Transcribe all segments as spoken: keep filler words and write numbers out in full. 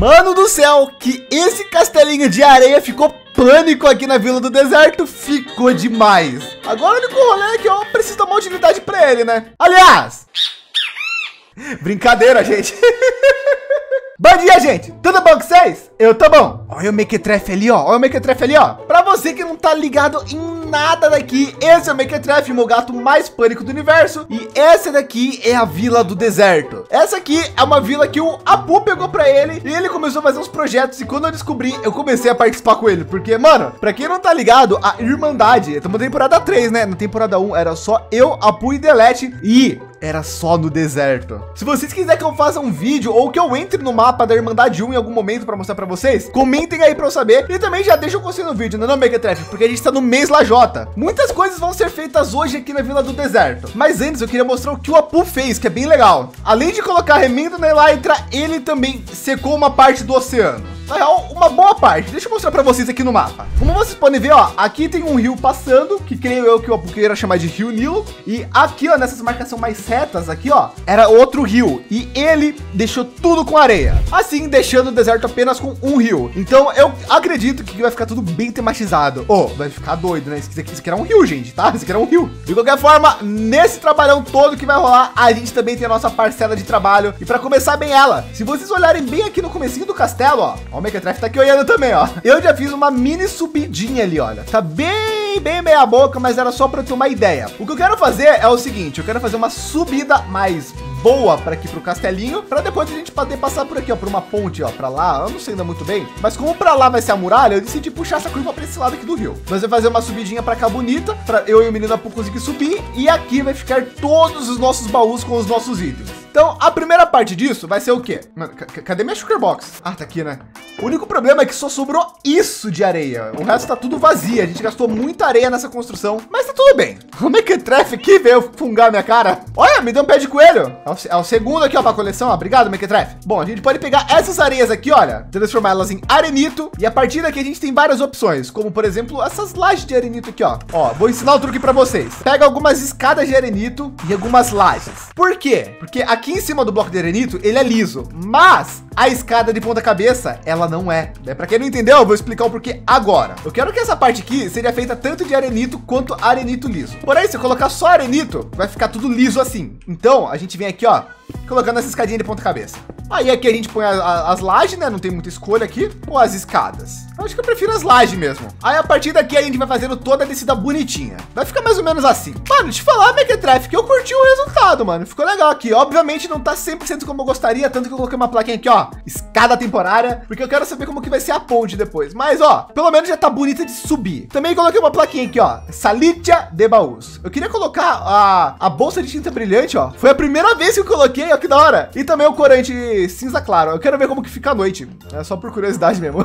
Mano do céu, que esse castelinho de areia ficou pânico aqui na Vila do Deserto. Ficou demais. Agora o único rolê é que eu preciso dar uma utilidade para ele, né? Aliás, brincadeira, gente. Bom dia, gente. Tudo bom com vocês? Eu tô bom. Olha o Mequetrefe ali, ó. Olha o Mequetrefe ali, ó. Pra você que não tá ligado em nada daqui, esse é o Mequetrefe, o meu gato mais pânico do universo. E essa daqui é a Vila do Deserto. Essa aqui é uma vila que o Apu pegou pra ele e ele começou a fazer uns projetos. E quando eu descobri, eu comecei a participar com ele. Porque, mano, pra quem não tá ligado, a Irmandade, estamos na temporada três, né? Na temporada um era só eu, Apu e Delete. E era só no deserto. Se vocês quiserem que eu faça um vídeo ou que eu entre no mapa da Irmandade um em algum momento para mostrar para vocês, comentem aí para eu saber. E também já deixa eu conseguir no vídeo, não, não Mequetrefe, porque a gente está no mês Lajota. Muitas coisas vão ser feitas hoje aqui na Vila do Deserto. Mas antes eu queria mostrar o que o Apu fez, que é bem legal. Além de colocar remendo na Elytra, ele também secou uma parte do oceano. Na real, uma boa parte. Deixa eu mostrar para vocês aqui no mapa. Como vocês podem ver, ó, aqui tem um rio passando, que creio eu que o Apu queira chamar de Rio Nilo. E aqui, ó, nessas marcações mais retas aqui, ó, era outro rio. E ele deixou tudo com areia, assim deixando o deserto apenas com um rio. Então eu acredito que vai ficar tudo bem tematizado. Oh, vai ficar doido, né? Isso aqui, isso aqui era um rio, gente, tá? Isso aqui era um rio. De qualquer forma, nesse trabalhão todo que vai rolar, a gente também tem a nossa parcela de trabalho. E para começar bem ela, se vocês olharem bem aqui no comecinho do castelo, ó, ó, o Mequetrefe tá aqui olhando também, ó. Eu já fiz uma mini subidinha ali, olha. Tá bem, bem meia boca, mas era só para ter uma ideia. O que eu quero fazer é o seguinte, eu quero fazer uma subida mais boa para aqui pro castelinho, para depois a gente poder passar por aqui, ó, por uma ponte, ó, para lá. Eu não sei ainda muito bem, mas como para lá vai ser a muralha, eu decidi puxar essa curva para esse lado aqui do rio. Nós vamos fazer uma subidinha para cá bonita, para eu e o menino Apu conseguir subir, e aqui vai ficar todos os nossos baús com os nossos itens. Então, a primeira parte disso vai ser o quê? Mano, cadê minha sugar box? Ah, tá aqui, né? O único problema é que só sobrou isso de areia. O resto tá tudo vazio. A gente gastou muita areia nessa construção, mas tá tudo bem. O Mequetrefe aqui veio fungar minha cara. Olha, me deu um pé de coelho. É o, é o segundo aqui, ó, pra coleção. Ó. Obrigado, Mequetrefe. Bom, a gente pode pegar essas areias aqui, olha, transformá-las em arenito. E a partir daqui a gente tem várias opções, como por exemplo, essas lajes de arenito aqui, ó. Ó, vou ensinar o truque pra vocês. Pega algumas escadas de arenito e algumas lajes. Por quê? Porque aqui Aqui em cima do bloco de arenito, ele é liso, mas a escada de ponta cabeça, ela não é. é Para quem não entendeu, eu vou explicar o porquê agora. Eu quero que essa parte aqui seja feita tanto de arenito quanto arenito liso. Porém, se eu colocar só arenito, vai ficar tudo liso assim. Então, a gente vem aqui, ó, colocando essa escadinha de ponta cabeça. Aí aqui a gente põe a, a, as lajes, né? Não tem muita escolha aqui. Ou as escadas. Eu acho que eu prefiro as lajes mesmo. Aí a partir daqui a gente vai fazendo toda a descida bonitinha. Vai ficar mais ou menos assim. Mano, te falar, Mequetrefe, que eu curti o resultado, mano. Ficou legal aqui. Obviamente não tá cem por cento como eu gostaria, tanto que eu coloquei uma plaquinha aqui, ó, escada temporária, porque eu quero saber como que vai ser a ponte depois. Mas, ó, pelo menos já tá bonita de subir. Também coloquei uma plaquinha aqui, ó, Salitia de baús. Eu queria colocar a, a bolsa de tinta brilhante, ó. Foi a primeira vez que eu coloquei, ó, que da hora. E também o corante cinza claro. Eu quero ver como que fica à noite. É só por curiosidade mesmo.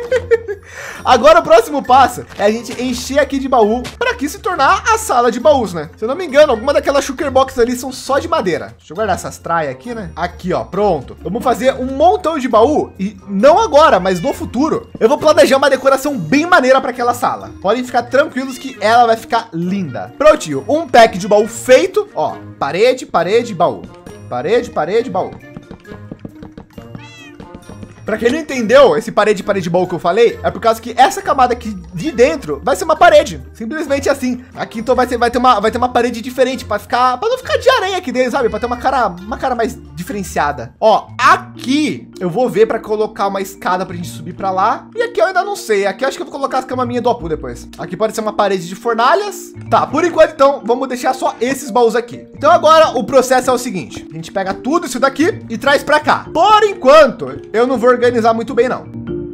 Agora o próximo passo é a gente encher aqui de baú para aqui se tornar a sala de baús, né? Se eu não me engano, alguma daquelas sugar boxes ali são só de madeira. Deixa eu guardar essas traias aqui, né? Aqui, ó, pronto. Vamos fazer um montão de baú e não agora, mas no futuro. Eu vou planejar uma decoração bem maneira para aquela sala. Podem ficar tranquilos que ela vai ficar linda. Prontinho, um pack de baú feito. Ó, parede, parede, baú. Parede, parede, baú. Para quem não entendeu esse parede, parede, baú que eu falei, é por causa que essa camada aqui de dentro vai ser uma parede, simplesmente assim. Aqui então vai ter, vai ter uma, vai ter uma parede diferente para ficar, para não ficar de areia aqui dentro, sabe? Para ter uma cara, uma cara mais diferenciada. Ó, aqui eu vou ver para colocar uma escada para a gente subir para lá. E aqui eu ainda não sei. Aqui eu acho que eu vou colocar as camas minhas do Apu depois. Aqui pode ser uma parede de fornalhas. Tá, por enquanto então vamos deixar só esses baús aqui. Então agora o processo é o seguinte: a gente pega tudo isso daqui e traz para cá. Por enquanto eu não vou organizar muito bem não.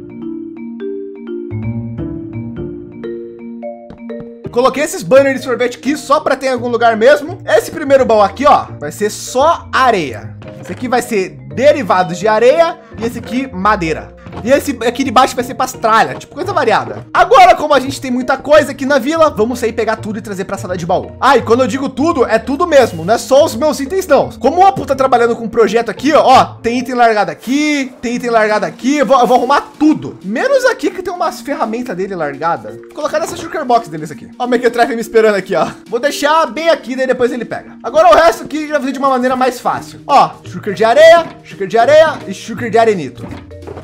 Coloquei esses banners de sorvete aqui só para ter em algum lugar mesmo. Esse primeiro baú aqui, ó, vai ser só areia. Esse aqui vai ser derivados de areia e esse aqui madeira. E esse aqui de baixo vai ser pastralha, tipo coisa variada. Agora, como a gente tem muita coisa aqui na vila, vamos sair pegar tudo e trazer para a sala de baú. Ah, e quando eu digo tudo, é tudo mesmo, não é só os meus itens não. Como o Apu tá trabalhando com um projeto aqui, ó, ó, tem item largado aqui, tem item largado aqui, eu vou, eu vou arrumar tudo. Menos aqui que tem umas ferramentas dele largada. Vou colocar nessa sugar box deles aqui. Ó, o Mequetrefe me esperando aqui, ó. Vou deixar bem aqui, daí depois ele pega. Agora o resto aqui já vou fazer de uma maneira mais fácil. Ó, sugar de areia, sugar de areia e sugar de arenito.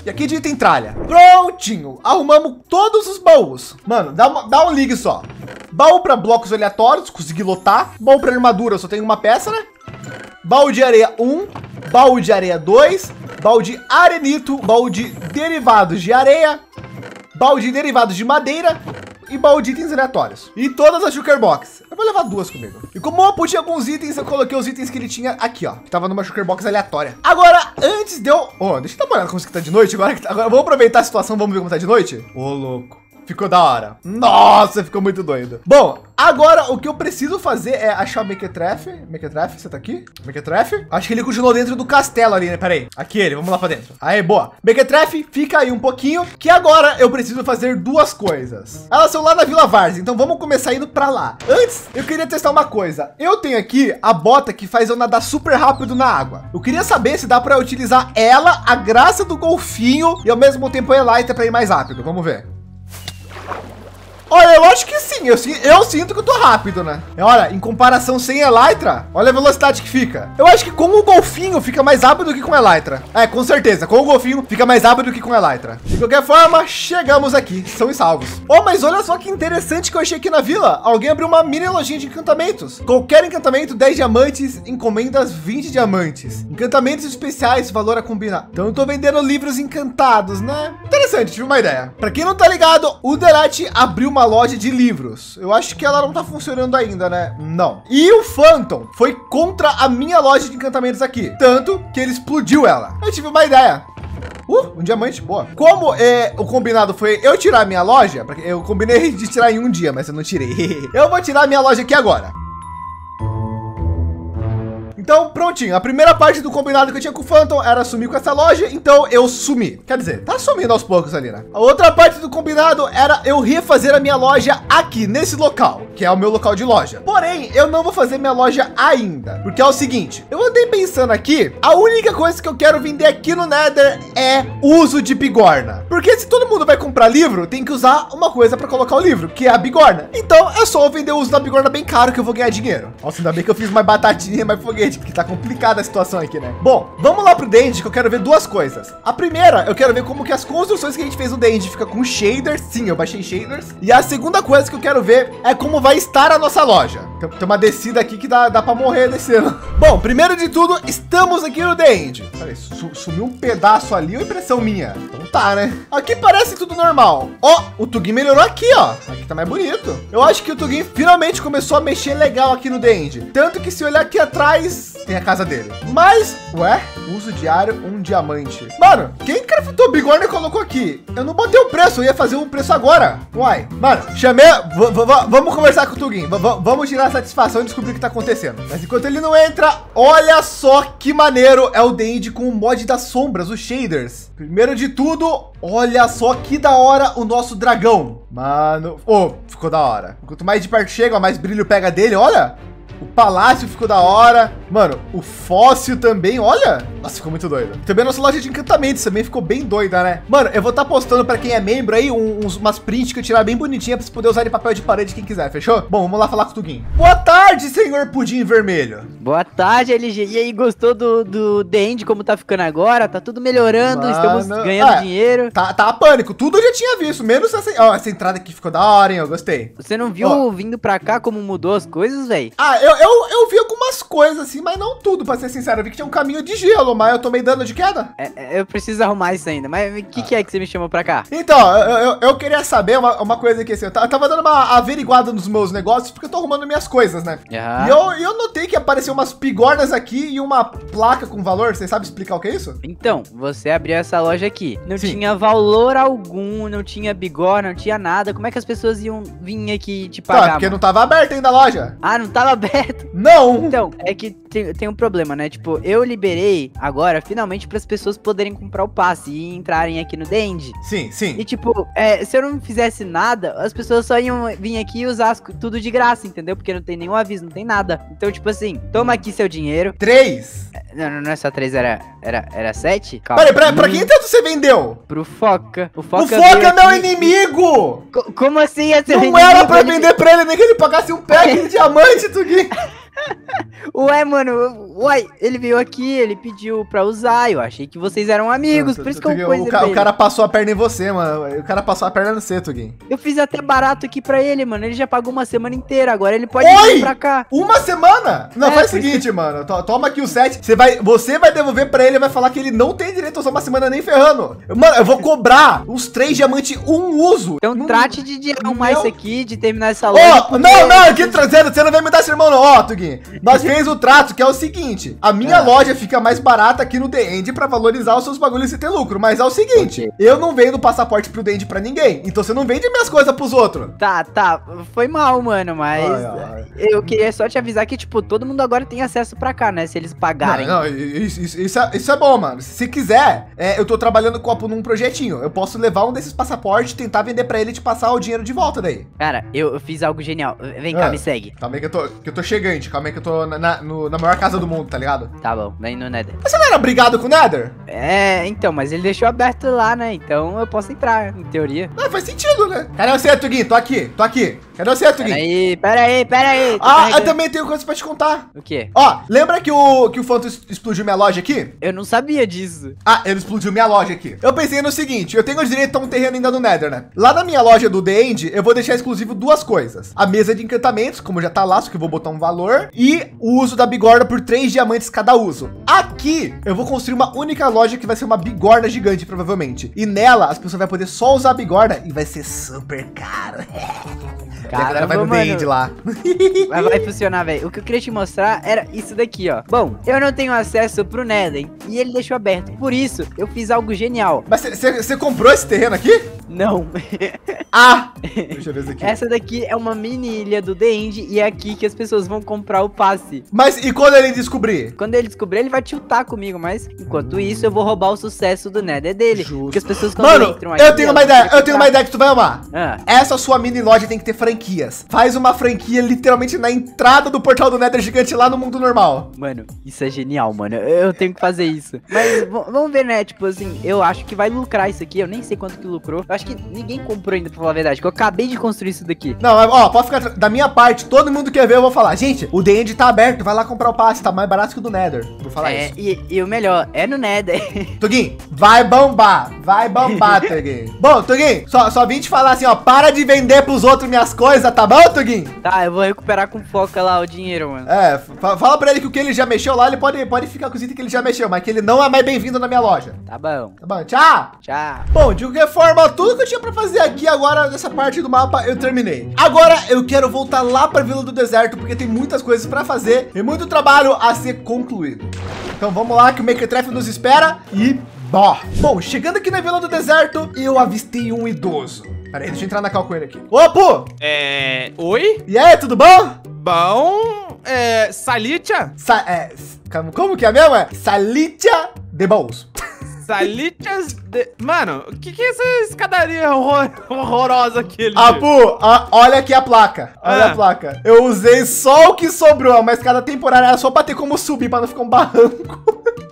E aqui de item tralha. Prontinho. Arrumamos todos os baús. Mano, dá, uma, dá um ligue só. Baú para blocos aleatórios, consegui lotar. Baú para armadura, só tem uma peça, né? Baú de areia um. Baú de areia dois. Baú de arenito. Baú de derivados de areia. Baú de derivados de madeira. E baú de itens aleatórios. E todas as Shulker Box. Eu vou levar duas comigo. E como eu tinha alguns itens, eu coloquei os itens que ele tinha aqui, ó. Que tava numa Shulker Box aleatória. Agora, antes de eu... Oh, deixa eu dar uma olhada como que tá de noite. Agora, agora vamos aproveitar a situação, vamos ver como tá de noite? Ô, oh, louco. Ficou da hora. Nossa, ficou muito doido. Bom, agora o que eu preciso fazer é achar o Mequetrefe. Mequetrefe, você tá aqui? Mequetrefe? Acho que ele continuou dentro do castelo ali, né? Pera aí. Aqui ele, vamos lá pra dentro. Aí, boa. Mequetrefe, fica aí um pouquinho, que agora eu preciso fazer duas coisas. Elas são lá na Vila Várzea, então vamos começar indo pra lá. Antes, eu queria testar uma coisa. Eu tenho aqui a bota que faz eu nadar super rápido na água. Eu queria saber se dá pra utilizar ela, a graça do golfinho e ao mesmo tempo a Elytra pra ir mais rápido. Vamos ver. Olha, eu acho que sim, eu, eu sinto que eu tô rápido, né? Olha, em comparação sem Elytra, olha a velocidade que fica. Eu acho que com o golfinho fica mais rápido do que com Elytra. É, com certeza, com o golfinho fica mais rápido do que com Elytra. De qualquer forma, chegamos aqui, são e salvos. Oh, mas olha só que interessante que eu achei aqui na vila. Alguém abriu uma mini lojinha de encantamentos. Qualquer encantamento, dez diamantes, encomendas vinte diamantes. Encantamentos especiais, valor a combinar. Então eu tô vendendo livros encantados, né? Interessante, tive uma ideia. Pra quem não tá ligado, o Delete abriu uma loja de livros. Eu acho que ela não tá funcionando ainda, né? Não. E o Phantom foi contra a minha loja de encantamentos aqui. Tanto que ele explodiu ela. Eu tive uma ideia. Uh, um diamante, boa. Como é, o combinado foi eu tirar a minha loja, porque eu combinei de tirar em um dia, mas eu não tirei. Eu vou tirar a minha loja aqui agora. Então, prontinho. A primeira parte do combinado que eu tinha com o Phantom era sumir com essa loja. Então, eu sumi. Quer dizer, tá sumindo aos poucos ali, né? A outra parte do combinado era eu refazer a minha loja aqui, nesse local, que é o meu local de loja. Porém, eu não vou fazer minha loja ainda. Porque é o seguinte, eu andei pensando aqui, a única coisa que eu quero vender aqui no Nether é uso de bigorna. Porque se todo mundo vai comprar livro, tem que usar uma coisa para colocar o livro, que é a bigorna. Então, é só eu vender o uso da bigorna bem caro que eu vou ganhar dinheiro. Nossa, ainda bem que eu fiz mais batatinha, mais foguete, porque tá complicada a situação aqui, né? Bom, vamos lá pro Dend, que eu quero ver duas coisas. A primeira, eu quero ver como que as construções que a gente fez no Dend fica com shaders. Sim, eu baixei shaders. E a segunda coisa que eu quero ver é como vai estar a nossa loja. Tem, tem uma descida aqui que dá, dá para morrer descendo. Bom, primeiro de tudo, estamos aqui no Dend. Peraí, su sumiu um pedaço ali, ou impressão minha? Então tá, né? Aqui parece tudo normal. Ó, o Tugin melhorou aqui, ó. Aqui tá mais bonito. Eu acho que o Tugin finalmente começou a mexer legal aqui no Dend. Tanto que se olhar aqui atrás, tem a casa dele. Mas, ué, uso diário, um diamante. Mano, quem craftou bigorna e colocou aqui? Eu não botei o preço, eu ia fazer um preço agora. Uai, mano, chamei, vamos conversar com o Tugin. Vamos tirar a satisfação e descobrir o que tá acontecendo. Mas enquanto ele não entra, olha só que maneiro é o Dend com o mod das sombras, os shaders. Primeiro de tudo, olha só que da hora o nosso dragão. Mano, oh, ficou da hora. Quanto mais de perto chega, mais brilho pega dele, olha. O palácio ficou da hora. Mano, o fóssil também, olha. Nossa, ficou muito doido. Também a nossa loja de encantamentos também ficou bem doida, né? Mano, eu vou estar tá postando para quem é membro aí uns, umas prints que eu tirar bem bonitinha para você poder usar de papel de parede quem quiser, fechou? Bom, vamos lá falar com o Tugin. Boa tarde, senhor Pudim Vermelho. Boa tarde, L G. E aí, gostou do, do Dend, como tá ficando agora? Tá tudo melhorando, Mano, estamos ganhando é, dinheiro. Tá, tá pânico, tudo eu já tinha visto, menos essa, ó, essa entrada aqui ficou da hora, hein? Eu gostei. Você não viu ó. vindo pra cá como mudou as coisas, velho? Ah, eu, eu, eu vi algumas coisas assim, mas não tudo, pra ser sincero. Eu vi que tinha um caminho de gelo, mas eu tomei dano de queda. É, eu preciso arrumar isso ainda, mas o que, ah. que é que você me chamou pra cá? Então, eu, eu, eu queria saber uma, uma coisa aqui, assim, eu tava dando uma averiguada nos meus negócios, porque eu tô arrumando minhas coisas, né? Uhum. E eu, eu notei que apareceu umas bigornas aqui e uma placa com valor. Você sabe explicar o que é isso? Então, você abriu essa loja aqui, não Sim. tinha valor algum, não tinha bigorna, não tinha nada. Como é que as pessoas iam vir aqui te pagar? Tá, porque mano? Não tava aberta ainda a loja. Ah, não tava aberto? Não! Então, é que tem, tem um problema, né? Tipo, eu liberei agora, finalmente, para as pessoas poderem comprar o passe e entrarem aqui no Dend. Sim, sim. E tipo, é, se eu não fizesse nada, as pessoas só iam vir aqui e usar as, tudo de graça, entendeu? Porque não tem nenhum aviso, não tem nada. Então, tipo assim, toma aqui seu dinheiro. Três. Não, não, não é só três, era, era, era sete? Calma. Peraí, pra, pra quem tanto você vendeu? Pro Foca. O Foca, o Foca é meu aqui. inimigo! Co como assim é seu Não inimigo? Não era pra ele... vender pra ele, nem que ele pagasse um pack de diamante, Tugin. Ué, mano, uai, ele veio aqui, ele pediu pra usar, eu achei que vocês eram amigos, por isso que eu Tugin, coisei o, ca pra o ele. cara passou a perna em você, mano. O cara passou a perna no você, Tugin. Eu fiz até barato aqui pra ele, mano, ele já pagou uma semana inteira, agora ele pode Oi! vir pra cá. Uma semana? Não, É, faz o por isso seguinte, mano. To toma aqui o set. Você vai, você vai devolver pra ele e vai falar que ele não tem direito a usar uma semana nem ferrando. Mano, eu vou cobrar uns três diamantes, um uso. Então Não- trate de, de arrumar Meu- isso aqui, de terminar essa Ó, loja. porque- não, não, aqui trazendo, você não vai me dar esse irmão, não. Ó, Tugin, nós fez o trato que é o seguinte: a minha Ah. loja fica mais barata aqui no The End pra valorizar os seus bagulhos e ter lucro. Mas é o seguinte: Ok. eu não vendo passaporte pro The End pra ninguém. Então você não vende minhas coisas pros outros. Tá, tá, foi mal, mano, mas Ai, ai. eu queria só te avisar que, tipo, todo mundo agora tem acesso pra cá, né, se eles pagarem. Não, não, isso, isso, isso é, isso é bom, mano. Se quiser, é, eu tô trabalhando copo num projetinho. Eu posso levar um desses passaportes, tentar vender pra ele e te passar o dinheiro de volta daí. Cara, eu, eu fiz algo genial. Vem cá, Ah. me segue. Calma aí que eu tô, que eu tô chegante. Calma aí que eu tô na, na, no- na maior casa do mundo, tá ligado? Tá bom, vem no Nether. Você não era brigado com o Nether? É, então, mas ele deixou aberto lá, né? Então eu posso entrar, em teoria. Não, faz sentido, né? Cadê você, Tugin? Tô aqui, tô aqui. Cadê você, Tugin? Peraí, peraí, peraí. tô Ah, eu carregando. também tenho coisa pra te contar. O quê? Ó, lembra que o, que o Phantom es- explodiu minha loja aqui? Eu não sabia disso. Ah, ele explodiu minha loja aqui. Eu pensei no seguinte, eu tenho o direito a um terreno ainda no Nether, né? Lá na minha loja do The End, eu vou deixar exclusivo duas coisas. A mesa de encantamentos, como já tá lá, só que eu vou botar um valor. E o uso da bigorna por três diamantes cada uso. Aqui, eu vou construir uma única loja que vai ser uma bigorna gigante, provavelmente. E nela, as pessoas vão poder só usar a bigorna e vai ser super caro. E a galera vai no Caramba, The End mano. lá. Mas vai funcionar, velho. O que eu queria te mostrar era isso daqui, ó. Bom, eu não tenho acesso pro Nether e ele deixou aberto. Por isso, eu fiz algo genial. Mas você comprou esse terreno aqui? Não. Ah! Deixa eu ver isso aqui. Essa daqui é uma mini ilha do The End e é aqui que as pessoas vão comprar o passe. Mas e quando ele descobrir? Quando ele descobrir, ele vai tiltar comigo, mas enquanto isso, eu vou roubar o sucesso do Nether dele. Justo. Porque as pessoas quando Mano, entram aqui, eu tenho uma elas ideia, ficam eu tenho uma pra- ideia que tu vai amar. Ah, Essa sua mini loja tem que ter franquias. Faz uma franquia literalmente na entrada do portal do Nether gigante lá no mundo normal. mano, isso é genial, mano. Eu eu tenho que fazer isso. Mas v- vamos ver, né? Tipo assim, eu acho que vai lucrar isso aqui. Eu nem sei quanto que lucrou. Eu acho que ninguém comprou ainda, pra falar a verdade. Que eu acabei de construir isso daqui. Não, mas, ó, pode ficar tra- da minha parte, todo mundo quer ver, eu vou falar. Gente, o The End tá aberto, vai lá comprar o passe, tá mais barato que o do Nether. Vou falar É, isso. e, e o melhor, é no Nether. Tugin, vai bombar, vai bombar, Tugin. Bom, Tugin, só, só vim te falar assim, ó, para de vender pros outros minhas coisas, tá bom, Tugin? Tá, eu vou recuperar com foca lá o dinheiro, mano. É, fa- fala pra ele que o que ele já mexeu lá, ele pode, pode ficar com os itens que ele já mexeu, mas que ele não é mais bem-vindo na minha loja. Tá bom. Tá bom, tchau! Tchau. Bom, de qualquer forma, tudo que eu tinha pra fazer aqui agora nessa parte do mapa, eu terminei. Agora eu quero voltar lá pra Vila do Deserto, porque tem muitas coisas pra fazer e muito trabalho a ser concluído. Então vamos lá que o Mequetrefe nos espera e bó. Bom, chegando aqui na Vila do Deserto, eu avistei um idoso. Pera aí, deixa eu entrar na cal com ele aqui. Ô, Pô! É. Oi? E aí, tudo bom? Bom. É. Salitia? Sa é, s- como- como que é mesmo? É Salitia de Bons. Salitias de. Mano, o que, que é essa escadaria horror- horrorosa aqui? ali? Ah, Pô, ah, olha aqui a placa. Olha Ah. a placa. Eu usei só o que sobrou, mas cada temporada era só pra ter como subir, pra não ficar um barranco.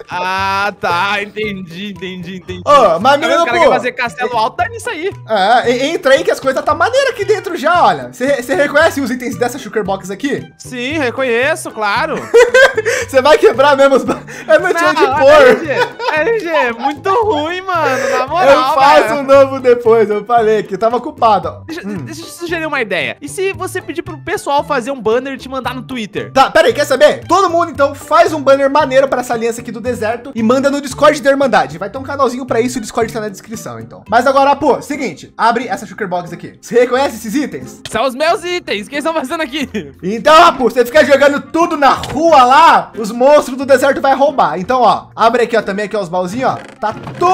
Ah, tá. Entendi, entendi, entendi. Ô, mas Tá vendo? menino, O cara quer pô. fazer castelo alto, tá nisso aí. É, e- entra aí que as coisas tá maneira aqui dentro já, olha. Você reconhece os itens dessa Sugar Box aqui? Sim, reconheço, claro. Você vai quebrar mesmo os... ba- Eu não tinha onde Não, pôr. L G, L G, muito ruim, mano. Na moral, Eu faço velho. um novo depois, eu falei que eu tava ocupado. Deixa, Hum. deixa eu te sugerir uma ideia. E se você pedir pro pessoal fazer um banner e te mandar no Twitter? Tá, pera aí, quer saber? Todo mundo, então, faz um banner maneiro para essa aliança aqui do deserto e manda no Discord da Irmandade. Vai ter um canalzinho para isso, o Discord tá na descrição, então. Mas agora, pô, seguinte, abre essa Sugar Box aqui. Você reconhece esses itens? São os meus itens. Quem estão fazendo aqui? Então, Rapu, você fica jogando tudo na rua lá, os monstros do deserto vai roubar. Então, ó, abre aqui, ó, também aqui, ó, os baúzinhos, ó. Tá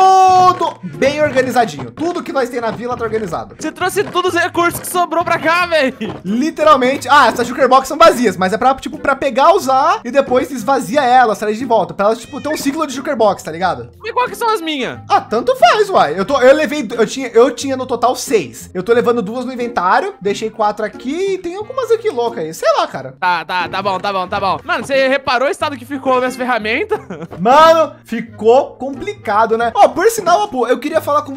tudo bem organizadinho. Tudo que nós tem na vila tá organizado. Você trouxe todos os recursos que sobrou pra cá, velho. Literalmente, ah, essas Sugar Box são vazias, mas é pra, tipo, pra pegar, usar e depois esvazia elas, traz de volta. Pra elas, tipo, ter um ciclo de Sugar Box, tá ligado? E qual que são as minhas? Ah, tanto faz, uai. Eu, tô, eu levei, eu tinha, eu tinha no total seis. Eu tô levando duas no inventário, deixei quatro aqui e tem algumas aqui loucas aí. Sei lá, cara. Tá, tá, tá bom, tá bom, tá bom. Mano, você reparou o estado que ficou minhas ferramentas? Mano, ficou complicado, né? Ó, por sinal, pô, eu queria falar com você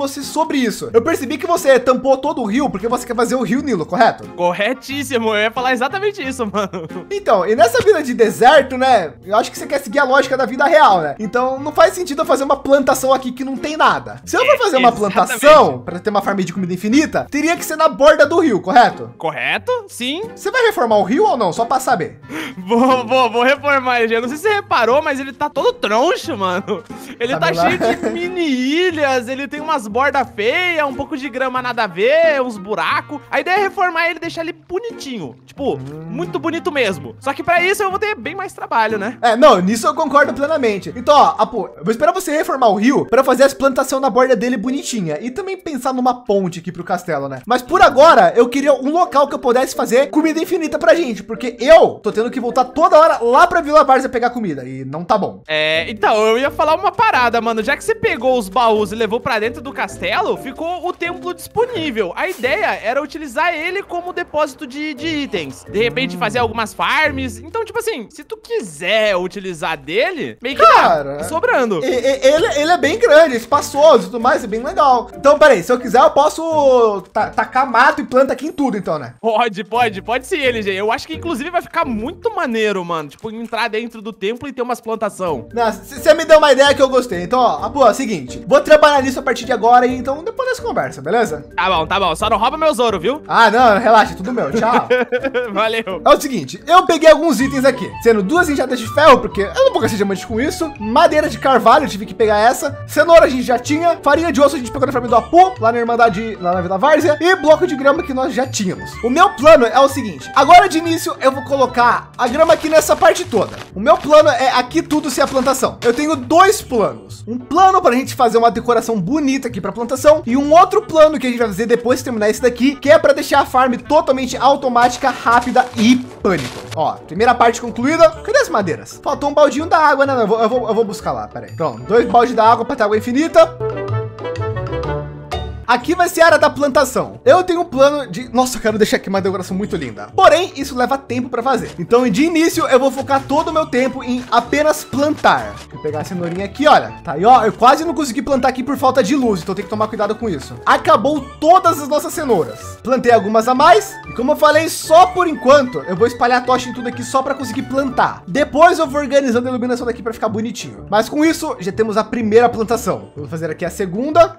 você sobre isso. Eu percebi que você tampou todo o rio porque você quer fazer o Rio Nilo, correto? Corretíssimo, eu ia falar exatamente isso, mano. Então, e nessa vida de deserto, né? Eu acho que você quer seguir a lógica da vida real, né? Então não faz sentido eu fazer uma plantação aqui que não tem nada. Se eu for fazer uma Exatamente. plantação para ter uma farm de comida infinita, teria que ser na borda do rio, correto? Correto? Sim. Você vai reformar o rio ou não? Só para saber. Vou, vou, vou reformar ele. Eu não sei se você reparou, mas ele tá todo troncho, mano. Ele tá, Tá cheio bem lá. de mini ilhas, ele tem umas bordas feias, um pouco de grama nada a ver, uns buracos. A ideia é reformar ele e deixar ele bonitinho. Tipo, Hum. muito bonito mesmo. Só que pra isso eu vou ter bem mais trabalho, né? É, não, nisso eu concordo plenamente. Então, ó, Apu, eu vou esperar você reformar o rio para fazer as plantações na borda dele bonitinha e também pensar numa ponte aqui pro castelo, né? Mas por agora, eu queria um local que eu pudesse fazer comida infinita pra gente, porque eu tô tendo que voltar toda hora lá pra Vila Várzea pegar comida e não tá bom. É, então, eu ia falar uma parada, mano. Já que você pegou os baús e levou pra dentro do castelo, ficou o templo disponível. A ideia era utilizar ele como depósito de, de itens. De repente, fazer algumas farms. Então, tipo assim, se tu quiser utilizar dele, meio que Cara, dá, sobrando. E- e- Ele, ele é bem grande, espaçoso e tudo mais, é bem legal. Então, peraí, se eu quiser, eu posso ta- tacar mato e planta aqui em tudo, então, né? Pode, pode, pode sim, L G. Eu acho que, inclusive, vai ficar muito maneiro, mano. Tipo, entrar dentro do templo e ter umas plantação. Você me deu uma ideia que eu gostei. Então, ó, Apu, é o seguinte, vou trabalhar nisso a partir de agora e então depois nós conversa, beleza? Tá bom, tá bom. Só não rouba meus ouro, viu? Ah, não, relaxa, tudo meu, tchau. Valeu. É o seguinte, eu peguei alguns itens aqui, sendo duas enxadas de ferro, porque eu não vou gastar diamante com isso, madeira de carvalho, eu tive que pegar essa, cenoura a gente já tinha, farinha de osso a gente pegou na farm do Apu, lá na Irmandade, lá na Vila Várzea, e bloco de grama que nós já tínhamos. O meu plano é o seguinte, agora de início eu vou colocar a grama aqui nessa parte toda. O meu plano é aqui tudo ser a plantação. Eu tenho dois planos, um plano para a gente fazer uma decoração bonita aqui para plantação e um outro plano que a gente vai fazer depois de terminar esse daqui, que é para deixar a farm totalmente automática, rápida e pânico. Ó, primeira parte concluída. Cadê as madeiras? Faltou um baldinho da água, né? Eu vou, eu vou, eu vou buscar lá, peraí. Pronto, dois baldes da água para ter água infinita. Aqui vai ser a área da plantação. Eu tenho um plano de... Nossa, eu quero deixar aqui uma decoração muito linda. Porém, isso leva tempo para fazer. Então, de início, eu vou focar todo o meu tempo em apenas plantar. Vou pegar a cenourinha aqui, olha. Tá aí, ó. Eu quase não consegui plantar aqui por falta de luz, então tem que tomar cuidado com isso. Acabou todas as nossas cenouras. Plantei algumas a mais. E como eu falei, só por enquanto, eu vou espalhar tocha em tudo aqui só para conseguir plantar. Depois eu vou organizando a iluminação daqui para ficar bonitinho. Mas com isso, já temos a primeira plantação. Eu vou fazer aqui a segunda.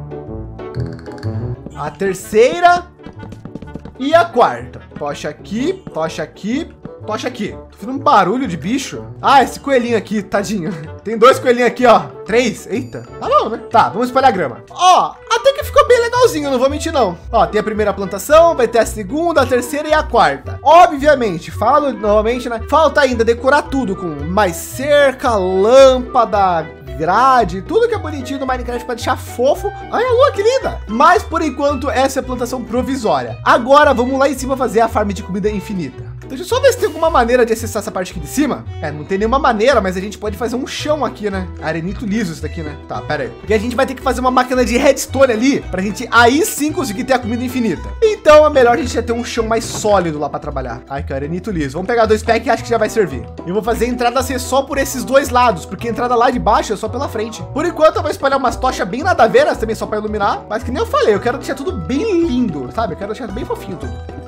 A terceira e a quarta. Tocha aqui, tocha aqui, tocha aqui. Tô fazendo um barulho de bicho. Ah, esse coelhinho aqui, tadinho. Tem dois coelhinhos aqui, ó. Três. Eita. Tá bom, né? Tá, vamos espalhar grama. Ó, até que ficou bem legalzinho, não vou mentir não. Ó, tem a primeira plantação, vai ter a segunda, a terceira e a quarta. Obviamente, falo novamente, né? Falta ainda decorar tudo com mais cerca, lâmpada, grade, tudo que é bonitinho no Minecraft para deixar fofo. Olha a lua que linda. Mas por enquanto essa é a plantação provisória. Agora vamos lá em cima fazer a farm de comida infinita. Deixa eu só ver se tem alguma maneira de acessar essa parte aqui de cima. É, não tem nenhuma maneira, mas a gente pode fazer um chão aqui, né? Arenito liso isso daqui, né? Tá, pera aí. Porque a gente vai ter que fazer uma máquina de redstone ali pra gente aí sim conseguir ter a comida infinita. Então é melhor a gente já ter um chão mais sólido lá pra trabalhar. Ai, que arenito liso. Vamos pegar dois packs e acho que já vai servir. Eu vou fazer a entrada ser só por esses dois lados, porque a entrada lá de baixo é só pela frente. Por enquanto eu vou espalhar umas tochas bem nada a ver, também só pra iluminar. Mas que nem eu falei, eu quero deixar tudo bem lindo, sabe? Eu quero deixar bem fofinho tudo.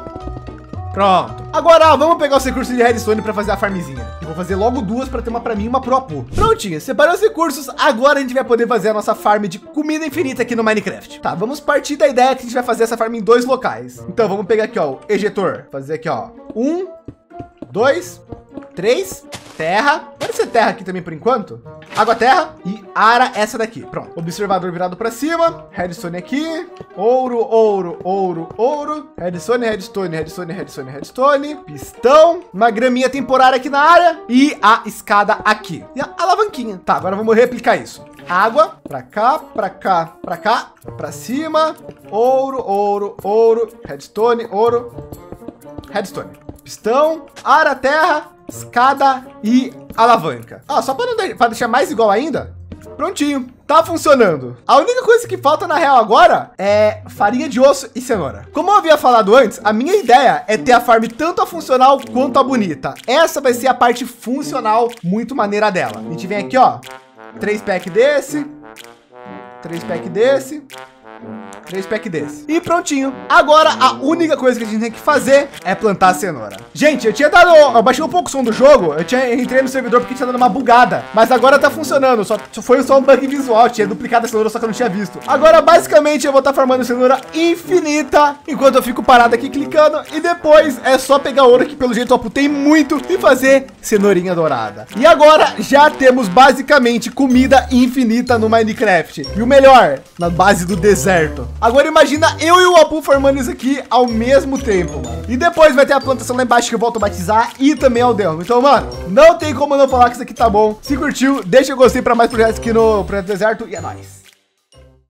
Pronto. Agora vamos pegar os recursos de redstone para fazer a farmzinha. Eu vou fazer logo duas para ter uma para mim e uma pro Apu. Prontinho, separei os recursos. Agora a gente vai poder fazer a nossa farm de comida infinita aqui no Minecraft. Tá, vamos partir da ideia que a gente vai fazer essa farm em dois locais. Então vamos pegar aqui, ó, o ejetor. Fazer aqui, ó, um, dois, três, terra. Pode ser terra aqui também por enquanto. Água, terra e ara essa daqui. Pronto. Observador virado para cima. Redstone aqui. Ouro, ouro, ouro, ouro. Redstone, redstone, redstone, redstone, redstone. Pistão. Uma graminha temporária aqui na área. E a escada aqui. E a alavanquinha. Tá, agora vamos replicar isso. Água para cá, para cá, para cá, para cima. Ouro, ouro, ouro. Redstone, ouro. Redstone. Pistão, ara, terra, escada e alavanca. Ah, só para não de- pra deixar mais igual ainda. Prontinho, tá funcionando. A única coisa que falta na real agora é farinha de osso e cenoura. Como eu havia falado antes, a minha ideia é ter a farm tanto a funcional quanto a bonita. Essa vai ser a parte funcional muito maneira dela. A gente vem aqui, ó, três packs desse. Três packs desse. Três packs desse. E prontinho. Agora, a única coisa que a gente tem que fazer é plantar a cenoura. Gente, eu tinha dado... Eu baixei um pouco o som do jogo. Eu tinha eu entrei no servidor porque tinha dado uma bugada. Mas agora tá funcionando. Só foi só um bug visual. Tinha duplicado a cenoura, só que eu não tinha visto. Agora, basicamente, eu vou estar farmando cenoura infinita. Enquanto eu fico parado aqui clicando. E depois é só pegar ouro, que pelo jeito eu aputei muito, e fazer cenourinha dourada. E agora, já temos basicamente comida infinita no Minecraft. E o melhor, na base do deserto. Agora imagina eu e o Apu formando isso aqui ao mesmo tempo, mano. E depois vai ter a plantação lá embaixo que eu vou automatizar e também aldeão. Então, mano, não tem como não falar que isso aqui tá bom. Se curtiu, deixa o gostei para mais projetos aqui no Projeto Deserto e é nóis.